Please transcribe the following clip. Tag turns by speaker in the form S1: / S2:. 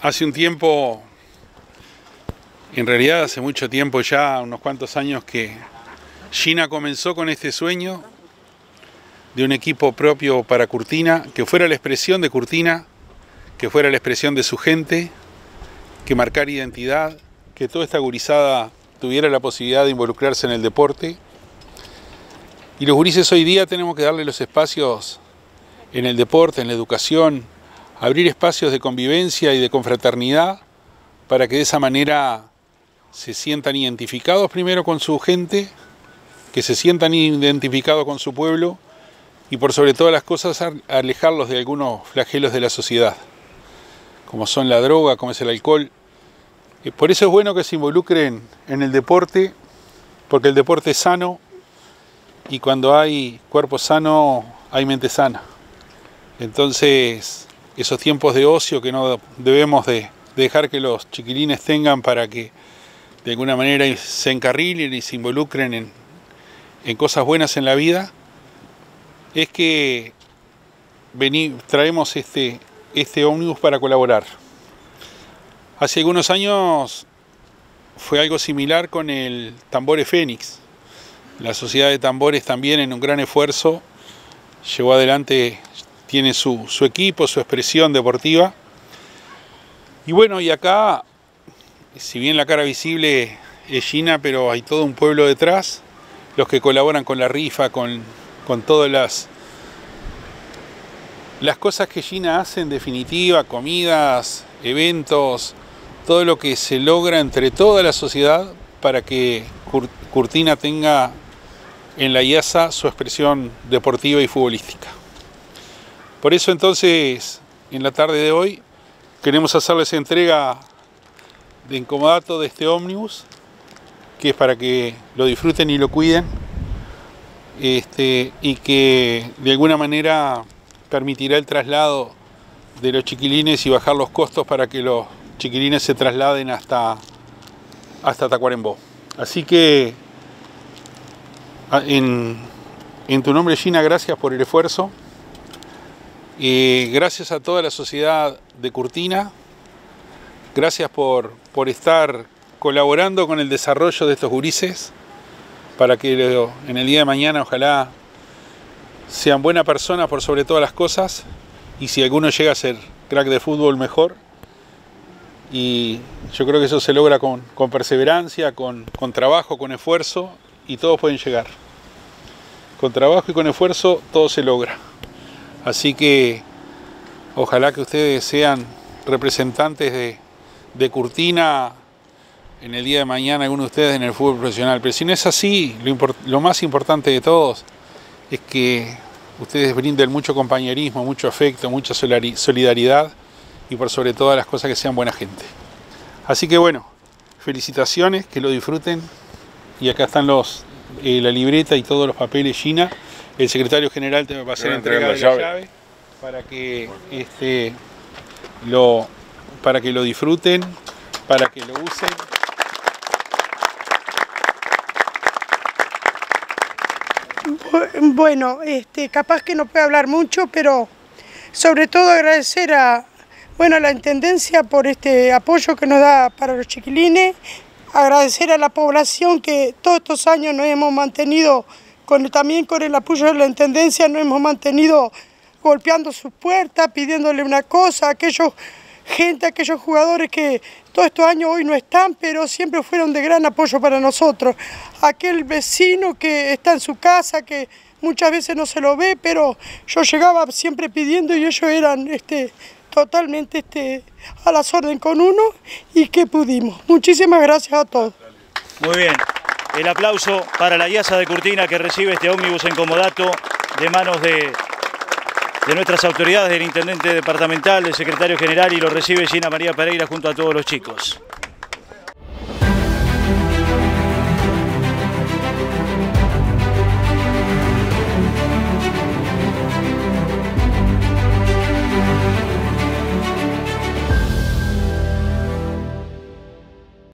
S1: Hace un tiempo, en realidad hace mucho tiempo ya, unos cuantos años, que Gina comenzó con este sueño de un equipo propio para Curtina, que fuera la expresión de Curtina, que fuera la expresión de su gente, que marcara identidad, que toda esta gurizada tuviera la posibilidad de involucrarse en el deporte. Y los gurises hoy día tenemos que darle los espacios en el deporte, en la educación, abrir espacios de convivencia y de confraternidad para que de esa manera se sientan identificados primero con su gente, que se sientan identificados con su pueblo y por sobre todas las cosas alejarlos de algunos flagelos de la sociedad, como son la droga, como es el alcohol. Por eso es bueno que se involucren en el deporte, porque el deporte es sano y cuando hay cuerpo sano hay mente sana. Entonces, esos tiempos de ocio que no debemos de dejar que los chiquilines tengan para que de alguna manera se encarrilen y se involucren en cosas buenas en la vida, es que traemos este ómnibus para colaborar. Hace algunos años fue algo similar con el Tambores Fénix. La Sociedad de Tambores también, en un gran esfuerzo, llevó adelante, tiene su equipo, su expresión deportiva. Y bueno, y acá, si bien la cara visible es Gina, pero hay todo un pueblo detrás, los que colaboran con la rifa, con todas las cosas que Gina hace, en definitiva, comidas, eventos, todo lo que se logra entre toda la sociedad para que Curtina tenga en la IASA su expresión deportiva y futbolística. Por eso entonces, en la tarde de hoy, queremos hacerles entrega de incomodato de este ómnibus, que es para que lo disfruten y lo cuiden, y que de alguna manera permitirá el traslado de los chiquilines y bajar los costos para que los chiquilines se trasladen hasta Tacuarembó. Así que, en tu nombre, Gina, gracias por el esfuerzo. Gracias a toda la sociedad de Curtina, gracias por estar colaborando con el desarrollo de estos gurises, para que en el día de mañana ojalá sean buenas personas por sobre todas las cosas, y si alguno llega a ser crack de fútbol, mejor. Y yo creo que eso se logra con perseverancia, con trabajo, con esfuerzo, y todos pueden llegar. Con trabajo y con esfuerzo todo se logra. Así que ojalá que ustedes sean representantes de Curtina en el día de mañana, algunos de ustedes en el fútbol profesional. Pero si no es así, lo más importante de todos es que ustedes brinden mucho compañerismo, mucho afecto, mucha solidaridad y por sobre todas las cosas que sean buena gente. Así que bueno, felicitaciones, que lo disfruten. Y acá están la libreta y todos los papeles, Gina. El secretario general te va a hacer entrega de la llave para que lo disfruten, para que lo usen.
S2: Bueno, capaz que no puedo hablar mucho, pero sobre todo agradecer a la Intendencia por este apoyo que nos da para los chiquilines, agradecer a la población que todos estos años nos hemos mantenido, también con el apoyo de la Intendencia, nos hemos mantenido golpeando sus puertas, pidiéndole una cosa a aquellos jugadores que todos estos años hoy no están, pero siempre fueron de gran apoyo para nosotros. Aquel vecino que está en su casa, que muchas veces no se lo ve, pero yo llegaba siempre pidiendo y ellos eran totalmente a las órdenes con uno, y que pudimos. Muchísimas gracias a todos.
S3: Muy bien. El aplauso para la IASA de Curtina, que recibe este ómnibus en comodato de manos de nuestras autoridades, del intendente departamental, del secretario general, y lo recibe Gina María Pereira junto a todos los chicos.